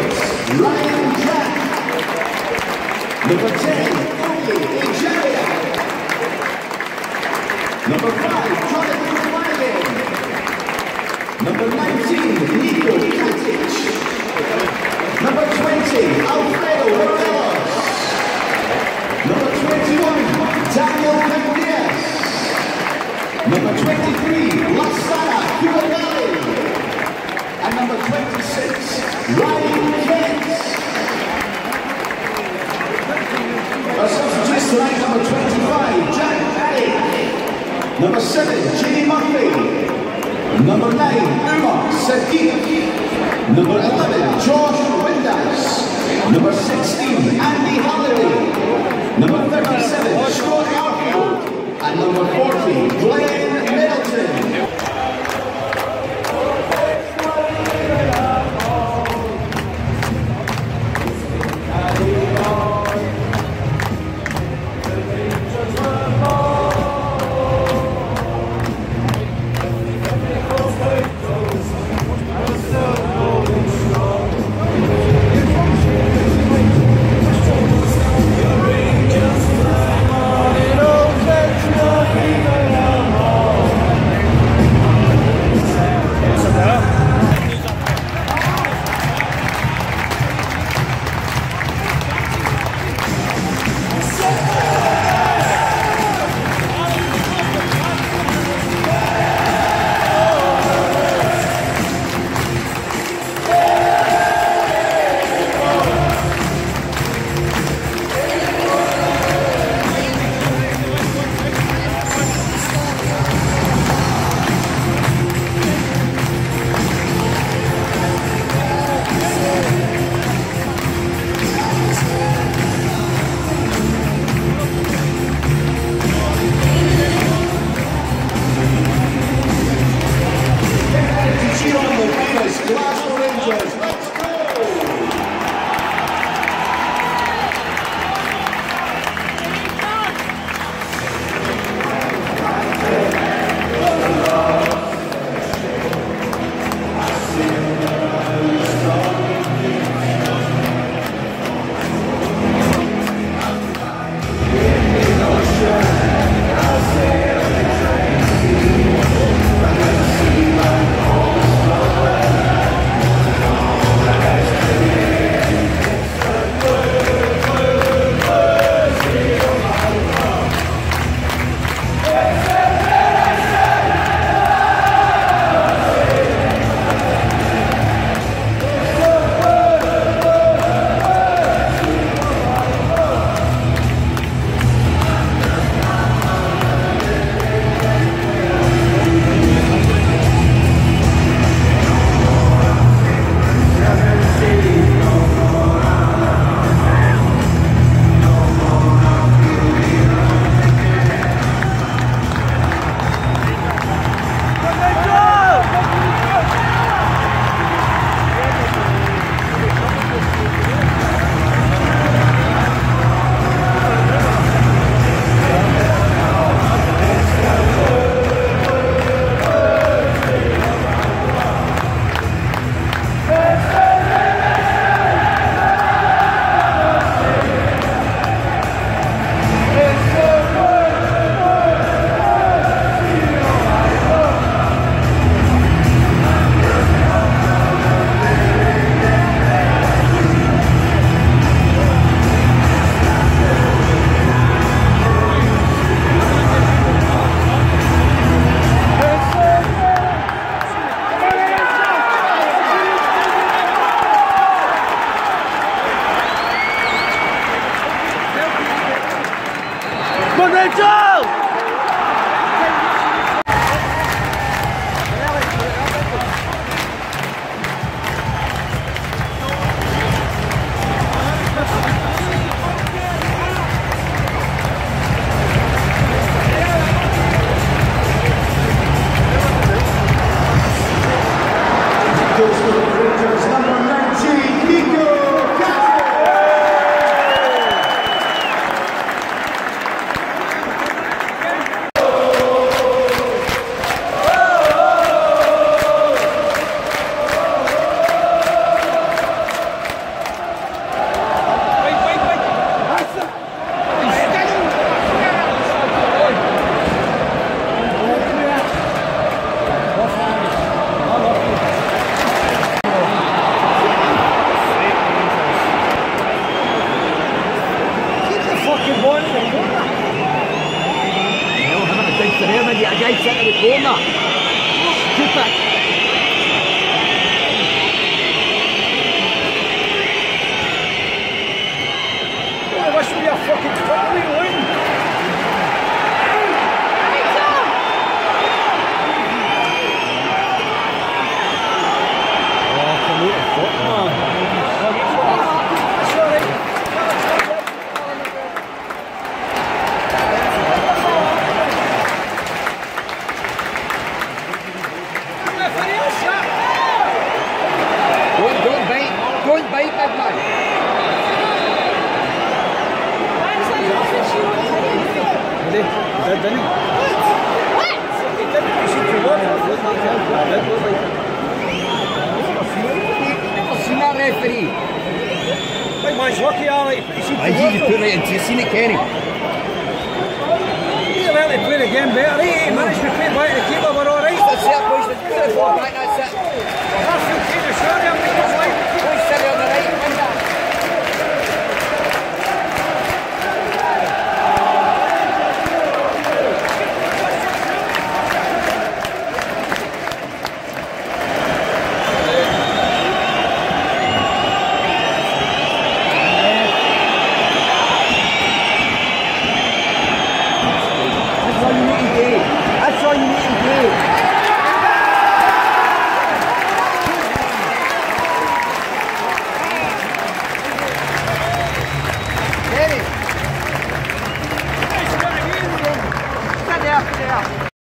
Ryan Jack. Number 10, Oki Ejaria. Number 5, Jonathan Flanagan. Number 19, Nico Katic. Number 20, Alfredo Morelos. Number 21, Daniel Candias. Number 23, Lasana Kumagali. And number 26, Ryan Kent. Our substitutes tonight, number 25, Jack Paddy. Number 7, Jimmy Murphy. Number 9, Umar Sadiq. Number 11, Josh Windass. Number 16, Andy Halliday. Number 37, Scott Arfield. And number 40, Glenn Middleton. corner. Stupid. I wish we were fucking totally win. Don't bite, big man. Didn't he? What? Never seen that referee. Big man's lucky, Ali. He just put right into you. Seen it, Kenny. He'll let me play the game better. He managed to play back the keeper, we're alright. That's it, boys. Let's go back, that's it.